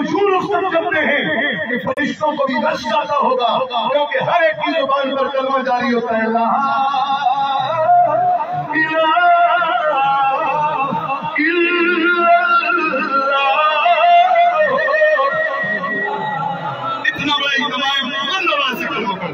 یوں رخصت کرتے ہیں کہ فرشتوں کو بھی رس جاتا ہوگا، کیونکہ ہر ایک کی زبان پر کلمہ جاری ہوتا ہے لا الہ الا اللہ۔ اتنا بڑا اجتماع ہے، بلند آواز سے کلمہ پڑھو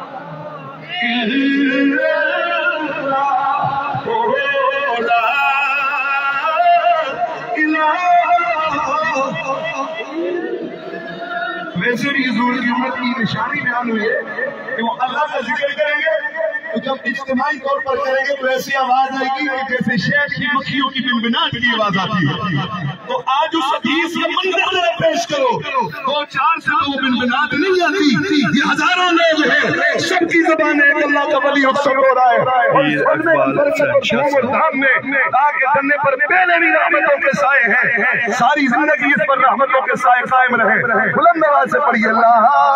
ویسے بھی حضور کی امت کی نشانی بیان ہوئی ہے کہ وہ اللہ کا ذکر کریں گے تو جب اجتماعی طور پر کریں گے تو ایسی آواز آئے گی کہ جیسے شہد کی مکھیوں کی بنبناہٹ کی آواز آتی ہے۔ تو آج اس حدیث کا منظر ذرا پیش کرو، 2-4 سے تو وہ بنبناہٹ نہیں آتی، یہ ہزاروں لوگ ہیں، سب کی زبان ہے کہ اللہ کا ولی اکثر ہو رہا ہے، اور اس پڑھنے کی برکت اور شوق و دھام میں آگے جننے پر پہلے بھی رحمتوں کے سائے ہیں، ساری زندگی اس پر رحمتوں کے سائے قائم رہے۔ بلند آواز سے پڑھیے اللہ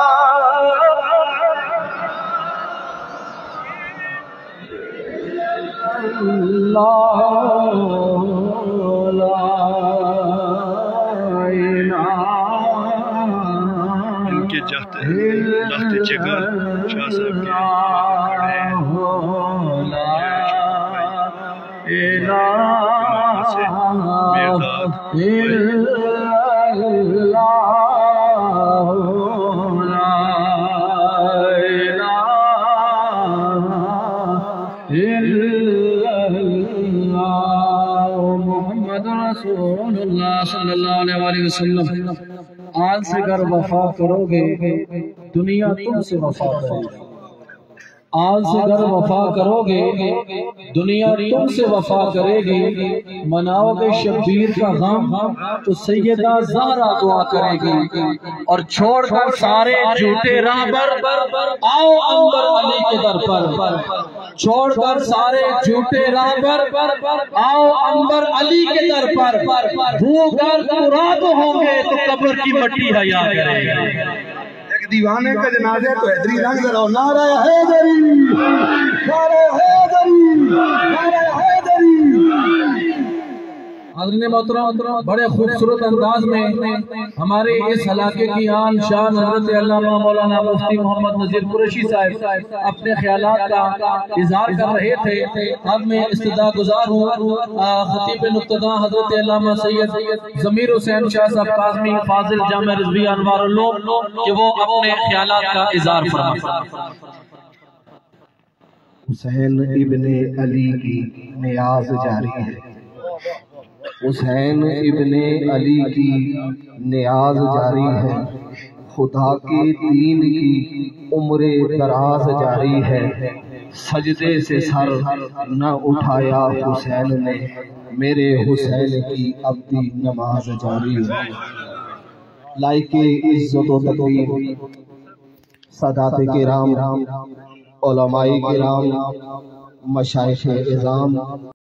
ان کے جہتے لہتے چگر شاہ صاحب کے رسول اللہ صلی اللہ علیہ وسلم، آج سے گر وفا کرو گے دنیا تم سے وفا کرے گی، آج سے گر وفا کرو گے دنیا تم سے وفا کرے گی، مناؤ گے شبیر کا غم تو سیدہ زہرا دعا کرے گی، اور چھوڑ کر سارے جھوٹے راہبر آؤ عنبر علی کے در پر، چھوڑ کر سارے جھوٹے راہبر آؤ عنبر علی کے در پر، وہ گر مراد ہوں گے تو قبر کی مٹی حیا کرے گا۔ دیوانے کا جنازہ تو حیدری رنگ ذرا نعرہ حیدری، نعرہ حیدری، نعرہ حیدری۔ حضرت محترم بڑے خوبصورت انداز میں ہمارے اس علاقے کی آن شان حضرت علامہ مولانا مفتی محمد نذیر قریشی صاحب اپنے خیالات کا اظہار کر رہے تھے۔ اب میں استدعا گزار ہوں خطیب نقطہ حضرت علامہ سید ضمیر حسین شاہ صاحب کاظمی فاضل جامع رضویہ انوار العلوم کہ وہ اپنے خیالات کا اظہار فرمائیں۔ حسین ابن علی کی نیاز جاری ہے، حسین ابن علی کی نیاز جاری ہے، خدا کے دین کی عمر دراز جاری ہے، سجدے سے سر نہ اٹھایا حسین نے، میرے حسین کی اب بھی نماز جاری ہے۔ لائق عزت و تقدیر سادات کرام، علماء کرام، مشائخ اعظام،